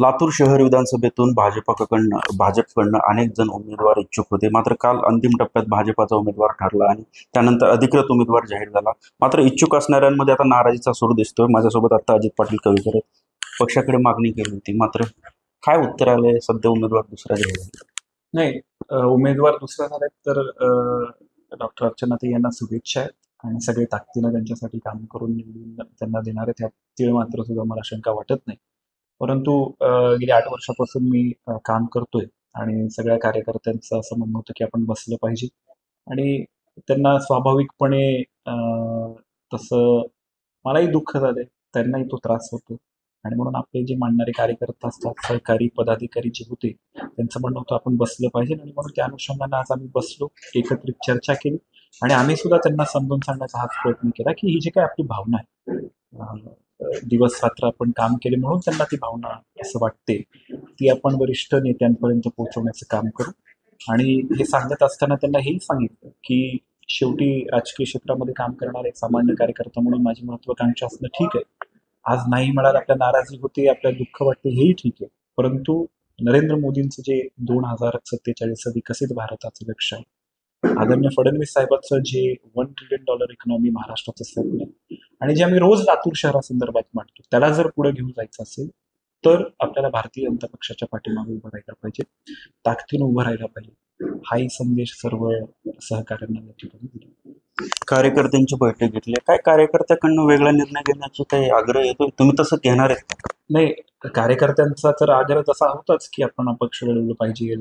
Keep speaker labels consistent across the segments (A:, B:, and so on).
A: लातूर शहर विधानसभेतून भाजपकडनं अनेक जण उमेदवार इच्छुक होते. मात्र काल अंतिम टप्प्यात भाजपाचा उमेदवार ठरला आणि त्यानंतर अधिकृत उमेदवार जाहीर झाला. मात्र इच्छुक असणाऱ्यांमध्ये आता नाराजीचा सूर दिसतोय. माझ्यासोबत आता अजित पाटील कवीकर आहेत. पक्षाकडे मागणी केली होती, मात्र काय उत्तर आलंय? सध्या उमेदवार दुसरा जाहीर झाला.
B: नाही, उमेदवार दुसऱ्या झालेत तर डॉक्टर अर्चनाताई यांना शुभेच्छा आहेत आणि सगळे ताकदीनं त्यांच्यासाठी काम करून निवडून त्यांना देणार आहेत, ह्यात तीळ मात्र सुद्धा मला शंका वाटत नाही. परंतु गेली 8 वर्षापासून मी काम करतोय आणि सगळ्या कार्यकर्त्यांचं असं म्हणणं होतं की आपण बसलं पाहिजे आणि त्यांना स्वाभाविकपणे तसं मलाही दुःख झालंय, त्यांनाही तो त्रास होतो आणि म्हणून आपले जे मानणारे कार्यकर्ते असतात, सहकारी पदाधिकारी जे होते, त्यांचं म्हणणं होतं आपण बसलं पाहिजे आणि म्हणून त्या अनुषंगानं आज आम्ही बसलो, एकत्रित चर्चा केली आणि आम्ही सुद्धा त्यांना समजून सांगण्याचा हाच प्रयत्न केला की ही जी काही आपली भावना आहे, दिवस रात्र आपण काम केले म्हणून त्यांना ती भावना असं वाटते, ती आपण वरिष्ठ नेत्यांपर्यंत पोहोचवण्याचं काम करू. आणि हे सांगत असताना त्यांना हेही सांगितलं की शेवटी राजकीय क्षेत्रामध्ये काम करणारा एक सामान्य कार्यकर्ता म्हणून माझी महत्वाकांक्षा असणं ठीक आहे. आज नाही मिळालं, आपल्या नाराजी होते, आपल्याला दुःख वाटते, हेही ठीक आहे. परंतु नरेंद्र मोदींचं जे 2047 विकसित भारताचं लक्ष्य आहे, आदरणीय फडणवीस साहेबांचं जे $1 ट्रिलियन इकॉनॉमी महाराष्ट्राचं स्वप्न आहे आणि जे आम्ही रोज लातूर शहरासंदर्भात मांडतो, त्याला जर पुढे घेऊन जायचं असेल तर आपल्याला भारतीय जनता पक्षाच्या पाठीमागे उभं राहायला पाहिजे, ताकदीनं उभं राहायला पाहिजे. हाही संदेश सर्व सहकाऱ्यांना या ठिकाणी दिला.
A: कार्यकर्त्यांची बैठक घेतली, काय कार्यकर्त्याकडनं वेगळा निर्णय घेण्याची काही आग्रह येतोय? तुम्ही तसं घेणार आहेत का?
B: नाही, कार्यकर्त्यांचा तर आग्रह तसा होताच की आपण अपक्ष लढवलं पाहिजे,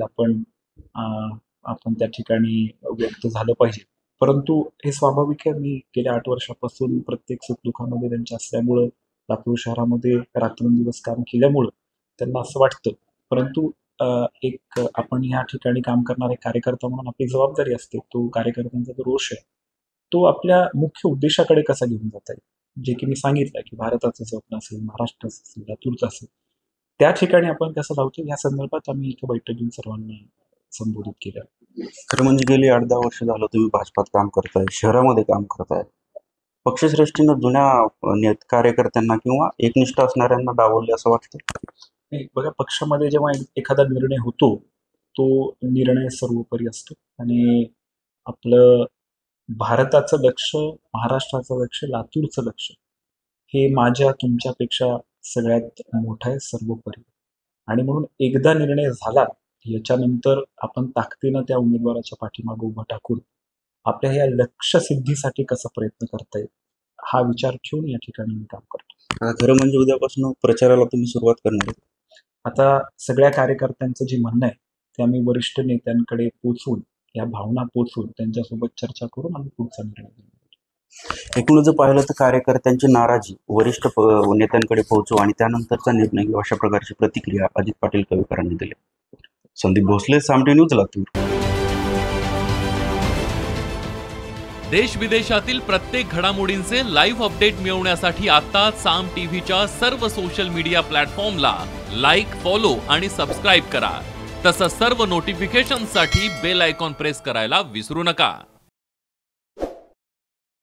B: आपण त्या ठिकाणी व्यक्त झालं पाहिजे. परंतु हे स्वाभाविक आहे, मी गेल्या 8 वर्षापासून प्रत्येक सुखदुःखामध्ये त्यांच्या असल्यामुळं, लातूर शहरामध्ये रात्रंदिवस काम केल्यामुळं त्यांना असं वाटतं. परंतु एक आपण या ठिकाणी काम करणारे कार्यकर्ता म्हणून आपली जबाबदारी असते, तो कार्यकर्त्यांचा जो रोष आहे तो आपल्या मुख्य उद्देशाकडे कसा घेऊन जाता येईल, जे की मी सांगितलं की भारताचं स्वप्न असेल, महाराष्ट्राचं असेल, लातूरचं असेल, त्या ठिकाणी आपण कसं लावतो या संदर्भात आम्ही इथं बैठक घेऊन सर्वांना संबोधित केलं.
A: खरं म्हणजे गेली 8-10 वर्ष झालं तुम्ही भाजपात काम करताय, शहरामध्ये काम करताय. पक्षश्रेष्ठीनं जुन्या कार्यकर्त्यांना किंवा एकनिष्ठ असणाऱ्यांना डावलले असं वाटतं?
B: नाही, बघा, पक्षामध्ये जेव्हा एखादा निर्णय होतो तो निर्णय सर्वोपरी असतो आणि आपलं भारताचं लक्ष, महाराष्ट्राचं लक्ष, लातूरचं लक्ष हे माझ्या तुमच्यापेक्षा सगळ्यात मोठं आहे, सर्वोपरी. आणि म्हणून एकदा निर्णय झाला याच्यानंतर आपण ताकदीनं त्या उमेदवाराच्या पाठीमागे उभं टाकून आपल्या या लक्ष्य सिद्धीसाठी कसा प्रयत्न करता येईल हा विचार ठेवून या ठिकाणी मी काम करतो.
A: खरं म्हणजे उद्यापासून प्रचाराला तुम्ही सुरुवात करणार आहे?
B: आता सगळ्या कार्यकर्त्यांचं जे म्हणणं आहे ते आम्ही वरिष्ठ नेत्यांकडे पोचवून, या भावना पोचवून त्यांच्यासोबत चर्चा करून आम्ही पुढचा निर्णय घेऊ.
A: एकूण जर पाहिलं तर कार्यकर्त्यांची नाराजी वरिष्ठ नेत्यांकडे पोहोचू आणि त्यानंतरचा निर्णय घेऊ, अशा प्रकारची प्रतिक्रिया अजित पाटील कवीकरांनी दिली. संदीप भोसले, सामटे न्यूज, लातूर.
C: देश विदेशातील प्रत्येक घडामोडींचे लाईव्ह अपडेट मिळवण्यासाठी आता साम टीव्हीच्या सर्व सोशल मीडिया प्लॅटफॉर्मला लाईक, फॉलो आणि सबस्क्राईब करा. तसंच सर्व नोटिफिकेशनसाठी बेल आयकॉन प्रेस करायला विसरू नका.